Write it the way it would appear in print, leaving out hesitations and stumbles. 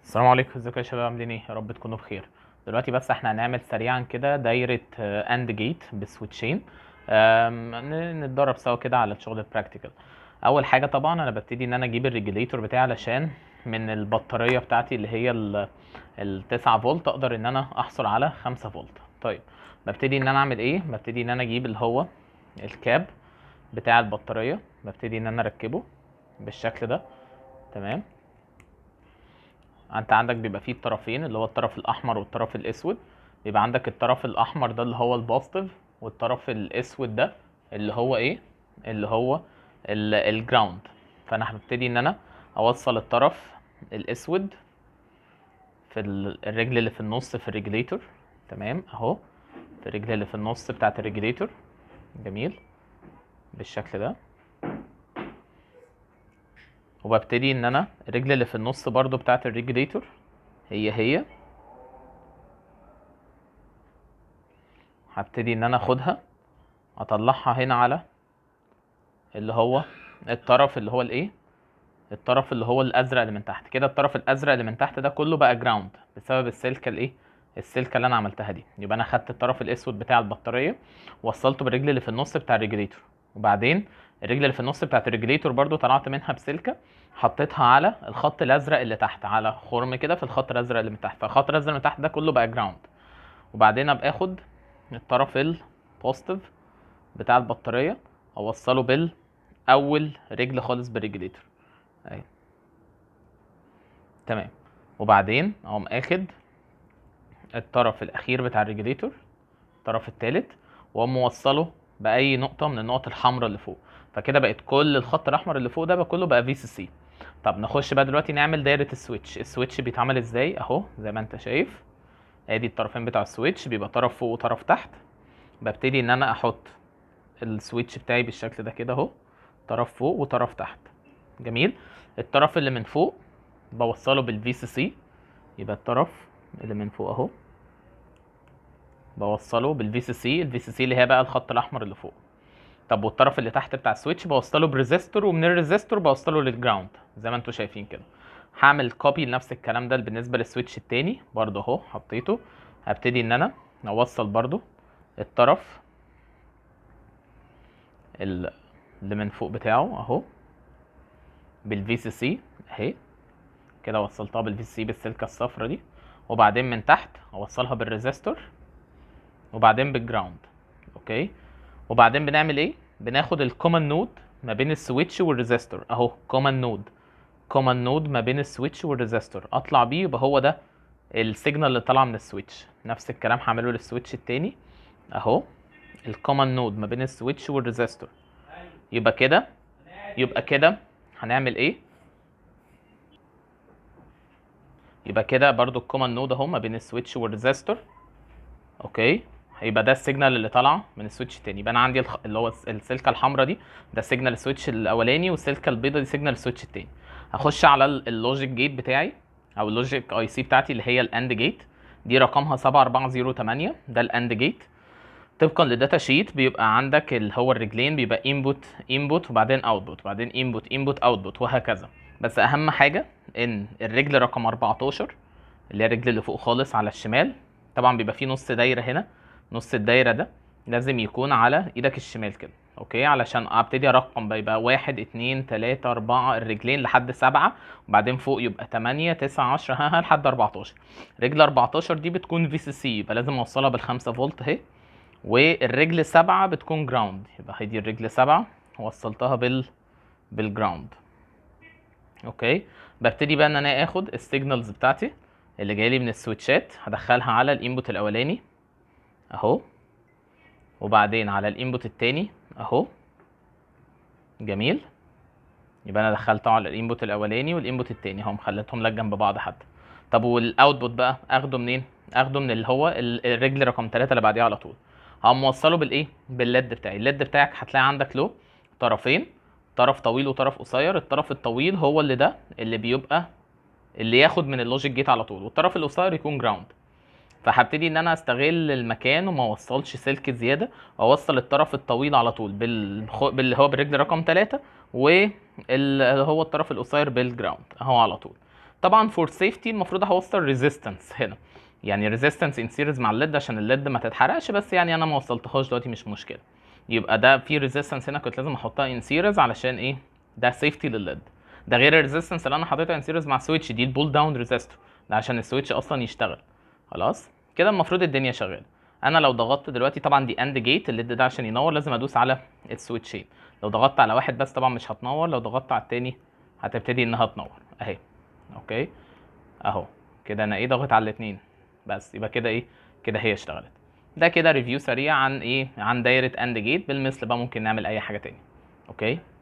السلام عليكم، ازيكم يا شباب؟ عاملين ايه؟ يا رب تكونوا بخير. دلوقتي بس احنا هنعمل سريعا كده دايره اند جيت بسويتشين. نتدرب سوا كده على الشغل البراكتيكال. اول حاجه طبعا انا ببتدي ان انا اجيب الريجوليتور بتاعي علشان من البطاريه بتاعتي اللي هي ال 9 فولت اقدر ان انا احصل على 5 فولت. طيب ببتدي ان انا اعمل ايه؟ ببتدي ان انا اجيب اللي هو الكاب بتاع البطاريه، ببتدي ان انا اركبه بالشكل ده. تمام. انت عندك بيبقى فيه الطرفين اللي هو الطرف الاحمر والطرف الاسود. بيبقى عندك الطرف الاحمر ده اللي هو البوزيتيف، والطرف الاسود ده اللي هو ايه؟ اللي هو الجراوند. فانا هبتدي ان انا اوصل الطرف الاسود في الرجل اللي في النص في الريجليتور. تمام اهو، في الرجل اللي في النص بتاعت الريجليتور. جميل، بالشكل ده. وببتدي ان انا الرجل اللي في النص برضو بتاعت الريجليتور هي هبتدي ان انا اخدها اطلعها هنا على اللي هو الطرف اللي هو الايه، الطرف اللي هو الازرق اللي من تحت كده. الطرف الازرق اللي من تحت ده كله بقى جراوند بسبب السلكه الايه، السلكه اللي انا عملتها دي. يبقى انا خدت الطرف الاسود بتاع البطاريه وصلته بالرجل اللي في النص بتاع الريجليتور، وبعدين الرجل اللي في النص بتاعت الريجليتور برضو طلعت منها بسلكه حطيتها على الخط الازرق اللي تحت، على خرم كده في الخط الازرق اللي من تحت. فالخط الازرق اللي من تحت ده كله بقى جراوند. وبعدين ابقى اخد الطرف البوزيتيف بتاع البطاريه اوصله اول رجل خالص بالريجليتور اهي. تمام. وبعدين اقوم اخد الطرف الاخير بتاع الريجليتور، الطرف الثالث، واقوم موصله باي نقطه من النقط الحمراء اللي فوق. فكده بقت كل الخط الاحمر اللي فوق ده بقى كله بقى في سي سي. طب نخش بقى دلوقتي نعمل دايره السويتش. السويتش بيتعمل ازاي؟ اهو زي ما انت شايف، ادي الطرفين بتاع السويتش، بيبقى طرف فوق وطرف تحت. ببتدي ان انا احط السويتش بتاعي بالشكل ده كده اهو، طرف فوق وطرف تحت. جميل. الطرف اللي من فوق بوصله بالفي سي سي، يبقى الطرف اللي من فوق اهو بوصله بالفي سي سي، الفي سي سي اللي هي بقى الخط الاحمر اللي فوق. طب والطرف اللي تحت بتاع السويتش بوصله بريزيستور، ومن الريزيستور بوصله للجراوند زي ما انتم شايفين كده. هعمل كوبي لنفس الكلام ده بالنسبه للسويتش التاني برضه اهو حطيته. هبتدي ان انا اوصل برضه الطرف اللي من فوق بتاعه اهو بالفي سي سي اهي كده، وصلتها بالفي سي بالسلكه الصفرا دي. وبعدين من تحت اوصلها بالريزيستور، وبعدين بالجراوند. اوكي. وبعدين بنعمل ايه؟ بناخد الكومن نود ما بين السويتش والريزيستور اهو، كومن نود، كومن نود ما بين السويتش والريزيستور اطلع بيه، يبقى هو ده السيجنال اللي طالعه من السويتش. نفس الكلام هعمله للسويتش التاني اهو، الكومن نود ما بين السويتش والريزيستور. يبقى كده، يبقى كده هنعمل ايه؟ يبقى كده برضو الكومن نود اهو ما بين السويتش والريزيستور. اوكي. هيبقى ده السيجنال اللي طالعه من السويتش التاني. يبقى انا عندي اللي هو السلكه الحمراء دي ده سيجنال السويتش الاولاني، والسلكه البيضاء دي سيجنال السويتش التاني. هخش على اللوجيك جيت بتاعي او اللوجيك اي سي بتاعتي اللي هي الاند جيت، دي رقمها 7408، ده الاند جيت. طبقا للداتا شيت بيبقى عندك اللي هو الرجلين بيبقى انبوت انبوت وبعدين اوتبوت وبعدين انبوت انبوت اوتبوت وهكذا. بس اهم حاجه ان الرجل رقم 14 اللي هي الرجل اللي فوق خالص على الشمال، طبعا بيبقى فيه نص دايره هنا، نص الدايره ده لازم يكون على ايدك الشمال كده. اوكي، علشان ابتدي ارقم بيبقى 1 2 3 4 الرجلين لحد 7، وبعدين فوق يبقى 8 9 10 ها لحد 14. رجل 14 دي بتكون في سي سي، يبقى لازم اوصلها بالخمسة فولت اهي. والرجل 7 بتكون جراوند، يبقى هي دي الرجل 7 وصلتها بالجراوند. اوكي. ببتدي بقى ان انا اخد السيجنالز بتاعتي اللي جايلي من السويتشات، هدخلها على الانبوت الاولاني اهو، وبعدين على الانبوت التاني اهو. جميل. يبقى انا دخلته على الانبوت الاولاني والانبوت التاني اهو، خليتهم لك جنب بعض حتى. طب والاوتبوت بقى اخده منين؟ اخده من اللي هو الرجل رقم 3 اللي بعديها على طول. هقوم موصله بالايه؟ بالليد بتاعي. الليد بتاعك هتلاقي عندك له طرفين، طرف طويل وطرف قصير. الطرف الطويل هو اللي ده اللي بيبقى اللي ياخد من اللوجيك جيت على طول، والطرف القصير يكون جراوند. فهبتدي ان انا استغل المكان وما اوصلش سلك زياده، واوصل الطرف الطويل على طول باللي هو بالرجل رقم 3، واللي هو الطرف القصير بالجراوند اهو على طول. طبعا فور سيفتي المفروض هوصل ريزيستنس هنا، يعني ريزيستنس ان سيريز مع الليد عشان الليد ما تتحرقش، بس يعني انا ما وصلتهاش دلوقتي مش مشكله. يبقى ده في ريزيستنس هنا كنت لازم احطها ان سيريز علشان ايه؟ ده سيفتي للليد. ده غير الريزيستنس اللي انا حاططها ان سيريز مع السويتش دي البول داون ريزيستور، ده عشان السويتش اصلا يشتغل. خلاص كده المفروض الدنيا شغاله. انا لو ضغطت دلوقتي طبعا دي اند جيت، الليد ده عشان ينور لازم ادوس على السويتشين. لو ضغطت على واحد بس طبعا مش هتنور، لو ضغطت على التاني هتبتدي انها تنور اهي. اوكي اهو كده انا ايه ضغط على الاتنين بس، يبقى كده ايه؟ كده هي اشتغلت. ده كده ريفيو سريع عن ايه؟ عن دايره اند جيت. بالمثل بقى ممكن نعمل اي حاجه تاني. اوكي